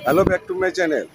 Hello, back to my channel.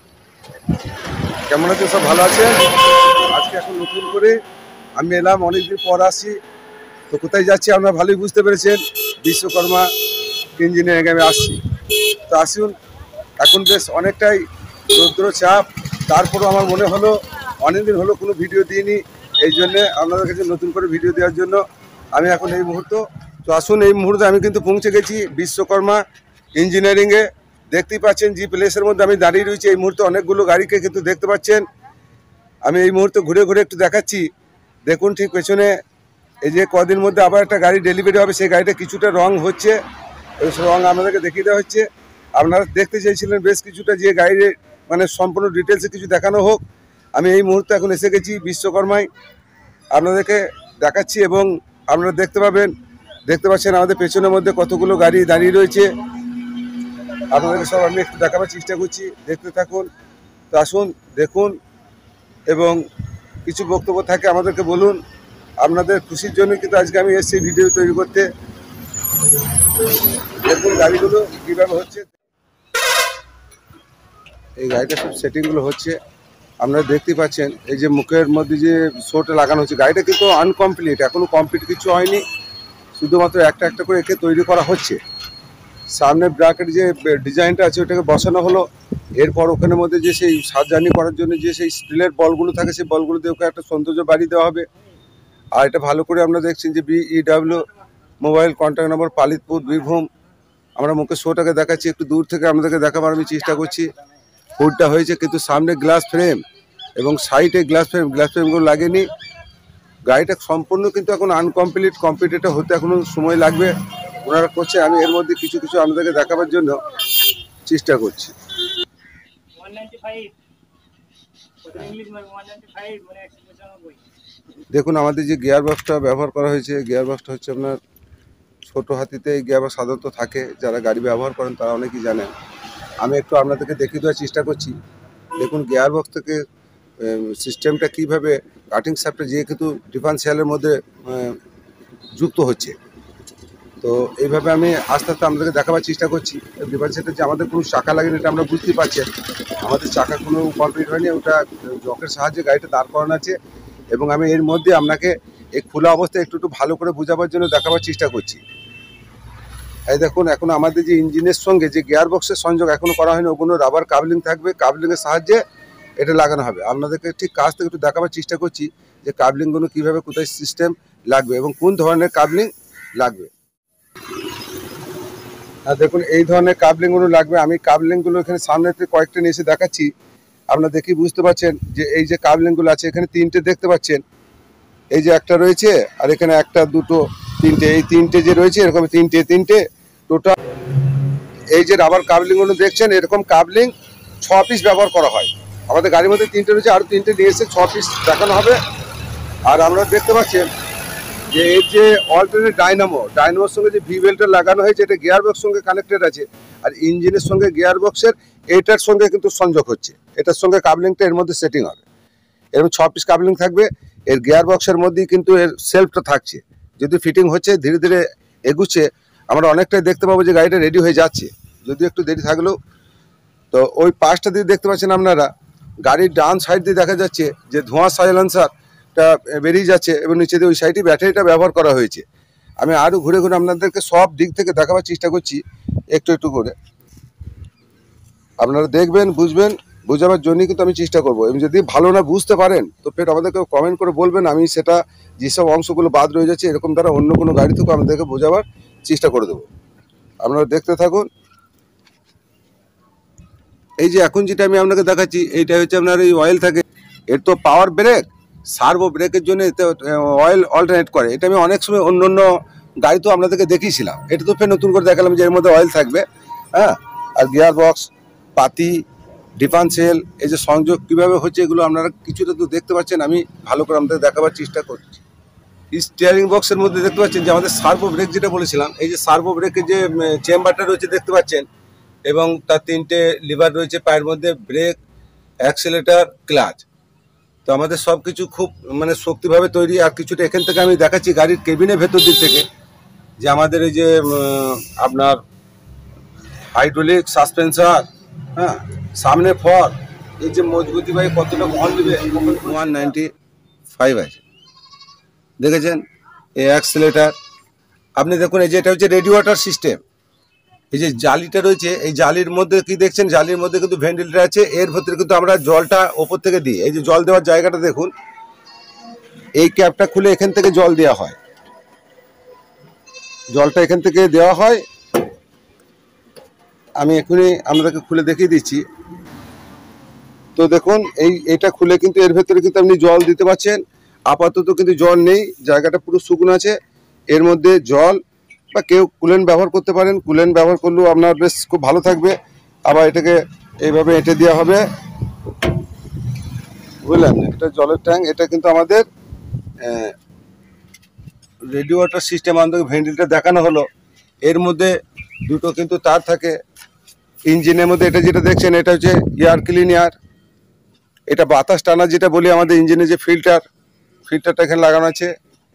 কেমন আছেন? সব ভালো আছেন? আজকে এখন নতুন করে আমি এলাম, অনেকদিন পর আসি। তো কোথায় যাচ্ছি আপনারা ভালোই বুঝতে পেরেছেন, বিশ্বকর্মা ইঞ্জিনিয়ারিং আমি আসছি। তো আসুন, এখন বেশ অনেকটাই রৌদ্র চাপ, তারপরেও আমার মনে হলো অনেকদিন হলো কোনো ভিডিও দিইনি, এই জন্যে আপনাদের কাছে নতুন করে ভিডিও দেওয়ার জন্য আমি এখন এই মুহূর্তে। তো আসুন, এই মুহূর্তে আমি কিন্তু পৌঁছে গেছি বিশ্বকর্মা ইঞ্জিনিয়ারিংয়ে। দেখতেই পাচ্ছেন যে প্লেসের মধ্যে আমি দাঁড়িয়ে রয়েছি, এই মুহূর্তে অনেকগুলো গাড়িকে কিন্তু দেখতে পাচ্ছেন। আমি এই মুহূর্তে ঘুরে ঘুরে একটু দেখাচ্ছি। দেখুন ঠিক পেছনে এই যে কদিন মধ্যে আবার একটা গাড়ি ডেলিভারি হবে, সেই গাড়িটা কিছুটা রং হচ্ছে, ওই রং আপনাদেরকে দেখিয়ে দেওয়া হচ্ছে। আপনারা দেখতে চাইছিলেন বেশ কিছুটা যে গাড়ির মানে সম্পূর্ণ ডিটেলসে কিছু দেখানো হোক। আমি এই মুহূর্তে এখন এসে গেছি বিশ্বকর্মায়, আপনাদেরকে দেখাচ্ছি এবং আপনারা দেখতে পাচ্ছেন আমাদের পেছনের মধ্যে কতগুলো গাড়ি দাঁড়িয়ে রয়েছে। আপনাদেরকে সব আমি একটু দেখাবার চেষ্টা করছি, দেখতে থাকুন। তো আসুন, দেখুন এবং কিছু বক্তব্য থাকে আমাদেরকে বলুন। আপনাদের খুশির জন্য কিন্তু আজকে আমি এসেছি ভিডিও তৈরি করতে। দেখুন গাড়িগুলো কীভাবে হচ্ছে, এই গাড়িটা সব সেটিংগুলো হচ্ছে আপনারা দেখতেই পাচ্ছেন। এই যে মুখের মধ্যে যে শোটা লাগানো হচ্ছে, গাড়িটা কিন্তু আনকমপ্লিট, এখনও কমপ্লিট কিছু হয়নি, শুধুমাত্র একটা একটা করে একে তৈরি করা হচ্ছে। সামনে ব্র্যাকেট যে ডিজাইনটা আছে ওটাকে বসানো হলো, এরপর ওখানের মধ্যে যে সেই সার্জানি করার জন্য যে সেই স্টিলের বলগুলো থাকে, সেই বলগুলো দিয়ে ওকে একটা সৌন্দর্য বাড়ি দেওয়া হবে। আর এটা ভালো করে আপনারা দেখছেন যে BEW mobile contact number Palitpur, Birbhum. আমরা মুখে শোটাকে দেখাচ্ছি, একটু দূর থেকে আপনাদেরকে দেখাবার আমি চেষ্টা করছি। হুডটা হয়েছে কিন্তু সামনে গ্লাস ফ্রেম এবং সাইডে গ্লাস ফ্রেমগুলো লাগেনি। গাড়িটা সম্পূর্ণ কিন্তু এখন আনকমপ্লিট, কমপ্লিটেড হতে এখনো সময় লাগবে। ওনারা করছে, আমি এর মধ্যে কিছু কিছু আপনাদেরকে দেখাবার জন্য চেষ্টা করছি। দেখুন আমাদের যে গিয়ার বক্সটা ব্যবহার করা হয়েছে, গিয়ার বক্সটা হচ্ছে আপনার ছোটো হাতিতে। এই গিয়ার বক্স সাধারণত থাকে, যারা গাড়ি ব্যবহার করেন তারা অনেকেই জানেন। আমি একটু আপনাদেরকে দেখিয়ে দেওয়ার চেষ্টা করছি। দেখুন গিয়ার বক্স থেকে সিস্টেমটা কীভাবে কাটিং শ্যাফটটা যেহেতু ডিফারেন্সিয়ালের মধ্যে যুক্ত হচ্ছে। তো এইভাবে আমি আস্তে আস্তে আপনাদেরকে দেখাবার চেষ্টা করছি। ডিফারেন্সিয়ালটা যে আমাদের কোনো চাকা লাগেনি এটা আমরা বুঝতেই পারছেন। আমাদের চাকা কোনো কমপ্লিট হয়নি, ওটা জকের সাহায্যে গাড়িটা দাঁড় করানো আছে। এবং আমি এর মধ্যে আপনাকে এই খোলা অবস্থায় একটু ভালো করে বোঝাবার জন্য দেখাবার চেষ্টা করছি। এই দেখুন, এখন আমাদের যে ইঞ্জিনের সঙ্গে যে গিয়ার বক্সের সংযোগ এখনও করা হয়নি, ওগুলো রাবার কাবলিং থাকবে, কাবলিংয়ের সাহায্যে এটা লাগানো হবে। আপনাদেরকে ঠিক কাছ থেকে একটু দেখাবার চেষ্টা করছি যে কাবলিংগুলো কীভাবে কোথায় সিস্টেম লাগবে এবং কোন ধরনের কাবলিং লাগবে। আর দেখুন এই ধরনের কাবলিংগুলো লাগবে। আমি কাবলিংগুলো এখানে সামনে থেকে কয়েকটা নিয়ে এসে দেখাচ্ছি। আপনারা দেখি বুঝতে পারছেন যে এই যে কাবলিংগুলো আছে, এখানে তিনটে দেখতে পাচ্ছেন। এই যে একটা রয়েছে, আর এখানে একটা, দুটো, তিনটে, এই তিনটে যে রয়েছে এরকম তিনটে টোটাল। এই যে রাবার কাবলিংগুলো দেখছেন, এরকম কাবলিং 6 পিস ব্যবহার করা হয়। আমাদের গাড়ির মধ্যে 3টে রয়েছে, আরও 3টে নিয়ে এসে 6 পিস দেখানো হবে। আর আপনারা দেখতে পাচ্ছেন যে এর যে অল্টারনেট ডাইনামোর সঙ্গে যে ভি বেল্টটা লাগানো হয়েছে, এটা গিয়ার বক্সের সঙ্গে কানেক্টেড আছে। আর ইঞ্জিনের সঙ্গে গিয়ার বক্সের এটার সঙ্গে কিন্তু সংযোগ হচ্ছে, এটার সঙ্গে কাবলিংটা এর মধ্যে সেটিং হবে। এরকম 6 পিস কাবলিং থাকবে। এর গিয়ার বক্সের মধ্যেই কিন্তু এর সেলফটা থাকছে। যদি ফিটিং হচ্ছে, ধীরে ধীরে এগুচ্ছে, আমরা অনেকটাই দেখতে পাবো যে গাড়িটা রেডি হয়ে যাচ্ছে, যদিও একটু দেরি থাকলেও। তো ওই পাশটা দিয়ে দেখতে পাচ্ছেন আপনারা, গাড়ির ডান সাইড দিয়ে দেখা যাচ্ছে যে ধোঁয়া সাইলেন্সারটা বেরিয়ে যাচ্ছে এবং নিচে দিয়ে ওই সাইডে ব্যাটারিটা ব্যবহার করা হয়েছে। আমি আরও ঘুরে ঘুরে আপনাদেরকে সব দিক থেকে দেখাবার চেষ্টা করছি একটু একটু করে। আপনারা দেখবেন, বুঝবেন, বোঝাবার জন্যই কিন্তু আমি চেষ্টা করবো। এবং যদি ভালো না বুঝতে পারেন তো ফের আমাদেরকে কমেন্ট করে বলবেন, আমি সেটা যেসব অংশগুলো বাদ রয়ে যাচ্ছে এরকম দ্বারা অন্য কোনো গাড়ি থেকেও আমাদেরকে বোঝাবার চেষ্টা করে দেবো। আপনারা দেখতে থাকুন। এই যে এখন যেটা আমি আপনাকে দেখাচ্ছি, এইটা হচ্ছে আপনার এই অয়েল থাকে, এর তো পাওয়ার ব্রেক, সার্ভো ব্রেকের জন্য এতে অয়েল অল্টারনেট করে। এটা আমি অনেক সময় অন্য অন্য গাড়ি তো আপনাদেরকে দেখিয়েছিলাম, এটা তো ফের নতুন করে দেখালাম যে এর মধ্যে অয়েল থাকবে। হ্যাঁ, আর গিয়ার বক্স, পাতি, ডিফারেন্সিয়াল, এই যে সংযোগ কীভাবে হচ্ছে এগুলো আপনারা কিছুটা তো দেখতে পাচ্ছেন। আমি ভালো করে আপনাদের দেখাবার চেষ্টা করছি। স্টিয়ারিং বক্সের মধ্যে দেখতে পাচ্ছেন যে আমাদের সার্ভো ব্রেক যেটা বলেছিলাম, এই যে সার্ভো ব্রেকের যে চেম্বারটা রয়েছে দেখতে পাচ্ছেন, এবং তার 3টে লিভার রয়েছে পায়ের মধ্যে, ব্রেক, অ্যাক্সেলেটার, ক্লাচ। তো আমাদের সব কিছু খুব মানে শক্তিভাবে তৈরি। আর কিছুটা এখান থেকে আমি দেখাচ্ছি গাড়ির কেবিনের ভেতর দিক থেকে, যে আমাদের এই যে আপনার হাইড্রোলিক সাসপেন্সার, হ্যাঁ, সামনে ফর এই যে মজবুতি ভাই কতটা বল দিবে 195 আছে, দেখেছেন এই অ্যাক্সিলারেটর। আপনি দেখুন এই যে এটা হচ্ছে রেডিওয়াটার সিস্টেম। এই যে জালিটা রয়েছে এই জালির মধ্যে কি দেখছেন, জালির মধ্যে কিন্তু ভেন্টিলেটর আছে, এর ভেতরে কিন্তু আমরা জলটা ওপর থেকে দিই। এই যে জল দেওয়ার জায়গাটা দেখুন, এই ক্যাপটা খুলে এখান থেকে জল দেওয়া হয়, জলটা এখান থেকে দেওয়া হয়। আমি এখনই আপনাদেরকে খুলে দেখিয়ে দিচ্ছি। তো দেখুন এইটা খুলে কিন্তু এর ভেতরে কিন্তু আপনি জল দিতে পারছেন। আপাতত কিন্তু জল নেই, জায়গাটা পুরো শুকনো আছে। এর মধ্যে জল বা কেউ কুলেন্ট ব্যবহার করতে পারেন, কুলেন্ট ব্যবহার করলেও আপনার বেশ খুব ভালো থাকবে। আবার এটাকে এইভাবে এঁটে দেওয়া হবে, বুঝলেন। এটা জলের ট্যাঙ্ক, এটা কিন্তু আমাদের রেডিও ওয়াটার সিস্টেম। আমাদের ভেন্টিলেটর দেখানো হলো, এর মধ্যে দুটো কিন্তু তার থাকে ইঞ্জিনের মধ্যে। এটা যেটা দেখছেন এটা হচ্ছে এয়ার ক্লিনার, এটা বাতাস টানা যেটা বলি আমাদের ইঞ্জিনের যে ফিল্টারটা এখানে লাগানো আছে।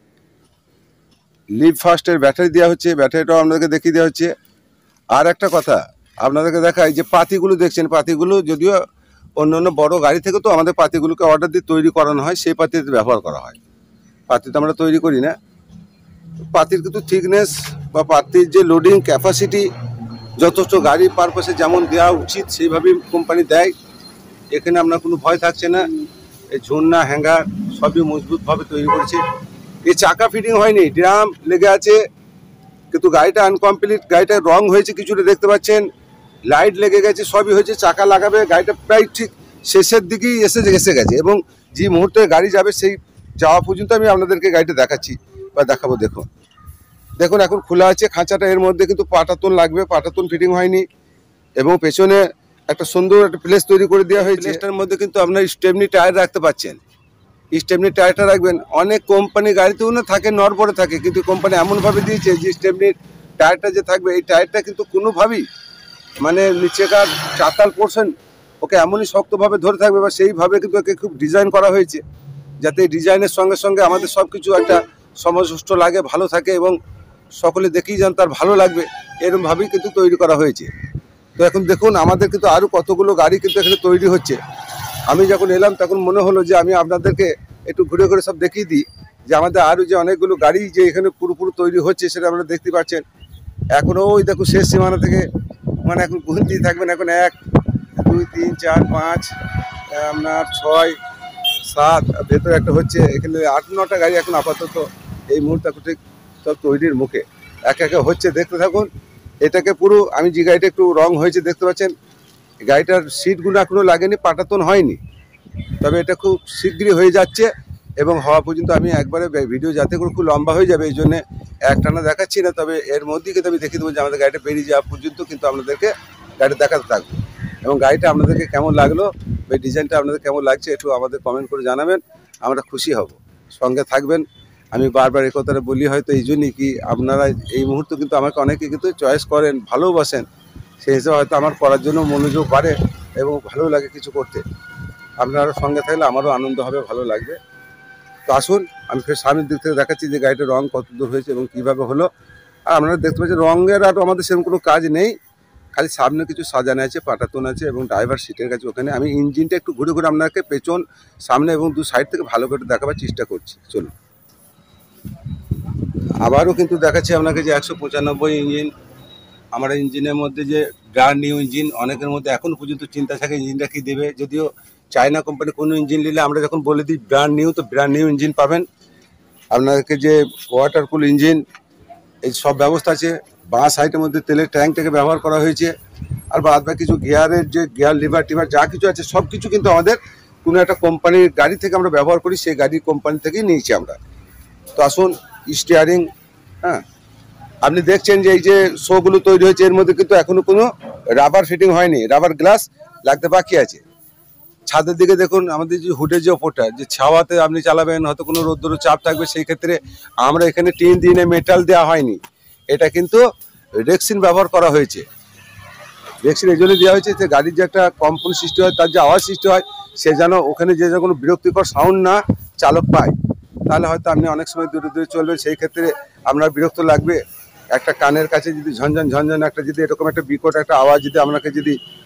লিভ ফাস্টের ব্যাটারি দেওয়া হচ্ছে, ব্যাটারিটাও আপনাদেরকে দেখিয়ে দেওয়া হচ্ছে। আর একটা কথা আপনাদেরকে দেখাই, যে পাতিগুলো দেখছেন, পাতিগুলো যদিও অন্য অন্য বড় গাড়ি থেকে তো আমাদের পাতিগুলোকে অর্ডার দিয়ে তৈরি করানো হয়, সেই পাতিতে ব্যবহার করা হয়। পাতি তো আমরা তৈরি করি না। পাতির কিন্তু থিকনেস বা পাতির যে লোডিং ক্যাপাসিটি যথেষ্ট গাড়ির পারপাসে যেমন দেওয়া উচিত সেইভাবেই কোম্পানি দেয়। এখানে আপনার কোনো ভয় থাকছে না। এই ঝুলনা হ্যাঙ্গার সবই মজবুতভাবে তৈরি করেছে। এই চাকা ফিটিং হয়নি, ড্রাম লেগে আছে, কিন্তু গাড়িটা আনকমপ্লিট। গাড়িটার রং হয়েছে কিছুটা দেখতে পাচ্ছেন, লাইট লেগে গেছে, সবই হয়েছে। চাকা লাগাবে, গাড়িটা প্রায় ঠিক শেষের দিকেই এসে গেছে, এবং যে মুহূর্তে গাড়ি যাবে সেই যাওয়া পর্যন্ত আমি আপনাদেরকে গাড়িটা দেখাচ্ছি বা দেখাবো। দেখুন দেখুন এখন খোলা আছে খাঁচাটা, এর মধ্যে কিন্তু পাটাতন লাগবে, পাটাতন ফিটিং হয়নি। এবং পেছনে একটা সুন্দর একটা প্লেস তৈরি করে দেওয়া হয়েছে। প্লেসটার মধ্যে কিন্তু আপনার স্টেপনি টায়ার রাখতে পারছেন। স্টেপনি টায়ারটা রাখবেন, অনেক কোম্পানি গাড়িতেও না থাকে, নড়বড়ে থাকে, কিন্তু কোম্পানি এমনভাবে দিয়েছে যে স্টেপনির টায়ারটা যে থাকবে, এই টায়ারটা কিন্তু কোনোভাবেই মানে নিচেকার চাতাল পোর্শন ওকে এমনই শক্তভাবে ধরে থাকবে, বা সেইভাবে কিন্তু ওকে খুব ডিজাইন করা হয়েছে, যাতে ডিজাইনের সঙ্গে সঙ্গে আমাদের সব কিছু একটা সমষ্ঠ লাগে, ভালো থাকে, এবং সকলে দেখেই যান তার ভালো লাগবে, এরকমভাবেই কিন্তু তৈরি করা হয়েছে। তো এখন দেখুন আমাদের কিন্তু আরও কতগুলো গাড়ি কিন্তু এখানে তৈরি হচ্ছে। আমি যখন এলাম তখন মনে হলো যে আমি আপনাদেরকে একটু ঘুরে ঘুরে সব দেখিয়ে দিই, যে আমাদের আরও যে অনেকগুলো গাড়ি যে এখানে পুরোপুরি তৈরি হচ্ছে সেটা আপনারা দেখতে পাচ্ছেন। এখনও ওই দেখুন শেষ সীমানা থেকে মানে এখন গুনতেই থাকবেন। এখন 1 2 3 4 5 আপনার 6 7, ভেতরে একটা হচ্ছে, এখানে 8-9টা গাড়ি এখন আপাতত এই মুহূর্তে ঠিক সব তৈরির মুখে, একে একে হচ্ছে, দেখতে থাকুন। এটাকে পুরো আমি যে গাড়িটা একটু রং হয়েছে দেখতে পাচ্ছেন, গাড়িটার সিটগুলো এখনো লাগেনি, পাটাতন হয়নি, তবে এটা খুব শীঘ্রই হয়ে যাচ্ছে। এবং হওয়া পর্যন্ত আমি একবারে ভিডিও যাতে করে খুব লম্বা হয়ে যাবে, এই জন্যে একটানা দেখাচ্ছি না। তবে এর মধ্যেই কিন্তু আমি দেখিয়ে দেবো যে আমাদের গাড়িটা বেরিয়ে যাওয়া পর্যন্ত কিন্তু আপনাদেরকে গাড়ি দেখাতে থাকবো। এবং গাড়িটা আপনাদেরকে কেমন লাগলো, এই ডিজাইনটা আপনাদের কেমন লাগছে একটু আমাদের কমেন্ট করে জানাবেন, আমরা খুশি হব। সঙ্গে থাকবেন। আমি বারবার এই কথাটা বলি হয়তো এই জন্যই কি আপনারা এই মুহূর্তে কিন্তু আমাকে অনেকে কিন্তু চয়েস করেন, ভালোবাসেন, সেই হিসেবে হয়তো আমার করার জন্য মনোযোগ বাড়ে এবং ভালো লাগে কিছু করতে। আপনারা সঙ্গে থাকলে আমারও আনন্দ হবে, ভালো লাগবে। তো আসুন আমি ফের সামনের দিক থেকে দেখাচ্ছি যে গাড়িটার রং কত দূর হয়েছে এবং কীভাবে হলো। আর আপনারা দেখতে পাচ্ছেন রঙের আর আমাদের সেরকম কোনো কাজ নেই, খালি সামনে কিছু সাজানো আছে, পাটাতন আছে, এবং ড্রাইভার সিটের কাছে ওখানে আমি ইঞ্জিনটা একটু ঘুরে ঘুরে আপনাকে পেছন সামনে এবং দু সাইড থেকে ভালো করে দেখাবার চেষ্টা করছি। চলুন আবারও কিন্তু দেখাচ্ছি আপনাকে যে 195 ইঞ্জিন। আমার ইঞ্জিনের মধ্যে যে ব্র্যান্ড নিউ ইঞ্জিন, অনেকের মধ্যে এখন পর্যন্ত চিন্তা থাকে ইঞ্জিনটা কী দেবে। যদিও চায়না কোম্পানি কোনো ইঞ্জিন নিলে আমরা যখন বলে দিই ব্র্যান্ড নিউ, তো ব্র্যান্ড নিউ ইঞ্জিন পাবেন। আপনাদেরকে যে ওয়াটার কুল ইঞ্জিন, এই সব ব্যবস্থা আছে। বাঁ সাইডের মধ্যে তেলের ট্যাঙ্কটাকে ব্যবহার করা হয়েছে। আর বাদ বাকি কিছু গিয়ারের যে গিয়ার লিভার টিভার যা কিছু আছে সব কিছু কিন্তু আমাদের কোনো একটা কোম্পানির গাড়ি থেকে আমরা ব্যবহার করি, সেই গাড়ির কোম্পানি থেকেই নিয়েছি আমরা। তো আসুন স্টিয়ারিং, হ্যাঁ আপনি দেখছেন যে এই যে শোগুলো তৈরি হয়েছে, এর মধ্যে কিন্তু এখনো কোনো রাবার ফিটিং হয়নি, রাবার গ্লাস লাগতে বাকি আছে। ছাদের দিকে দেখুন আমাদের যে হুডের যে ওপরটা, যে ছাওয়াতে আপনি চালাবেন, হয়তো কোনো রোদ্দুর চাপ থাকবে, সেই ক্ষেত্রে আমরা এখানে টিন দিয়ে মেটাল দেওয়া হয়নি, এটা কিন্তু রেক্সিন ব্যবহার করা হয়েছে। রেক্সিন এই জন্য দেওয়া হয়েছে যে গাড়ির যে একটা কম্পন সৃষ্টি হয়, তার যে আওয়াজ সৃষ্টি হয়, সে যেন ওখানে যে কোনো বিরক্তিকর সাউন্ড না চালক পায়। তাহলে হয়তো আপনি অনেক সময় দূরে দূরে চলবেন, সেই ক্ষেত্রে আপনার বিরক্ত লাগবে। একটা কানের কাছে যদি ঝনঝন ঝনঝন একটা যদি এরকম একটা বিকট একটা আওয়াজ যদি আপনাকে যদি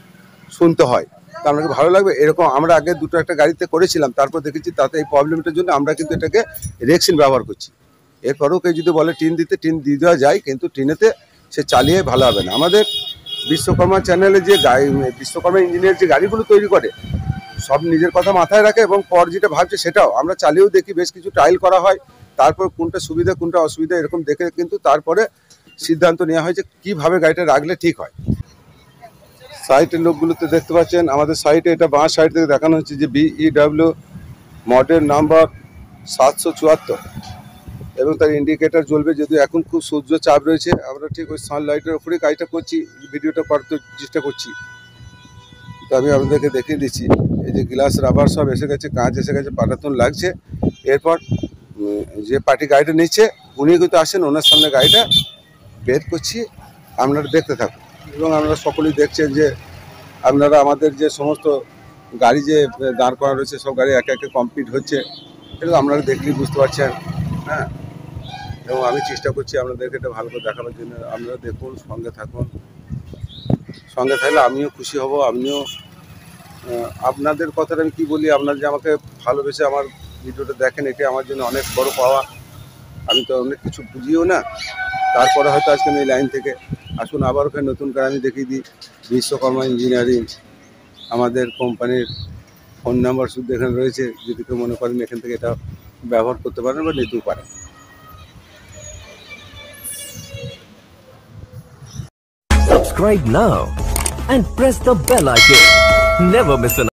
শুনতে হয়, তা আপনাকে ভালো লাগবে। এরকম আমরা আগে দুটো একটা গাড়িতে করেছিলাম, তারপর দেখেছি তাতে এই প্রবলেমটার জন্য আমরা কিন্তু এটাকে রেক্সিন ব্যবহার করছি। এরপরেও কেউ যদি বলে টিন দিতে, টিন দিয়ে দেওয়া যায়, কিন্তু টিনেতে সে চালিয়ে ভালো হবে না। আমাদের বিশ্বকর্মা চ্যানেলে যে বিশ্বকর্মা ইঞ্জিনিয়ার যে গাড়িগুলো তৈরি করে, সব নিজের কথা মাথায় রাখে এবং পর যেটা ভাবছে সেটাও আমরা চালিয়েও দেখি, বেশ কিছু ট্রায়াল করা হয়, তারপর কোনটা সুবিধা কোনটা অসুবিধা এরকম দেখে কিন্তু তারপরে সিদ্ধান্ত নেওয়া হয় যে কীভাবে গাড়িটা রাখলে ঠিক হয়। সাইটের লোকগুলোতে দেখতে পাচ্ছেন আমাদের সাইটে, এটা বাঁ সাইড থেকে দেখানো হচ্ছে যে BEW মডেল নাম্বার 774 এবং তার ইন্ডিকেটার জ্বলবে। যদিও এখন খুব সূর্য চাপ রয়েছে, আমরা ঠিক ওই সানলাইটের উপরেই কাজটা করছি, ভিডিওটা করতে চেষ্টা করছি। তো আমি আপনাদেরকে দেখিয়ে দিচ্ছি, এই যে গ্লাস রাবার সব এসে গেছে, কাঁচ এসে গেছে, পাটাতন লাগছে। এরপর যে পার্টি গাড়িটা নিচ্ছে উনি কিন্তু আসেন, ওনার সামনে গাড়িটা বের করছি, আপনারা দেখতে থাকুন। এবং আপনারা সকলেই দেখছেন যে আপনারা আমাদের যে সমস্ত গাড়ি যে দাঁড় করা রয়েছে সব গাড়ি একে একে কমপ্লিট হচ্ছে, এটা আপনারা দেখলেই বুঝতে পারছেন। হ্যাঁ, এবং আমি চেষ্টা করছি আপনাদেরকে এটা ভালো করে দেখাবার জন্য। আপনারা দেখুন, সঙ্গে থাকুন, সঙ্গে থাকলে আমিও খুশি হব। আপনিও আপনাদের কথাটা আমি কী বলি, আপনারা যে আমাকে ভালোবেসে আমার ভিডিওটা দেখেন, এটা আমার জন্য অনেক বড় পাওয়া। আমি তো অনেক কিছু বুঝিও না, তারপরে হয়তো আজকে আমি এই লাইন থেকে আসুন আবার ওখানে নতুন করে আমি দেখিয়ে দিই। বিশ্বকর্মা ইঞ্জিনিয়ারিং আমাদের কোম্পানির ফোন নাম্বার শুধু এখানে রয়েছে, যদি কেউ মনে করেন এখান থেকে এটা ব্যবহার করতে পারেন বা নিতেও পারেন। Subscribe now and press the bell icon. Never miss an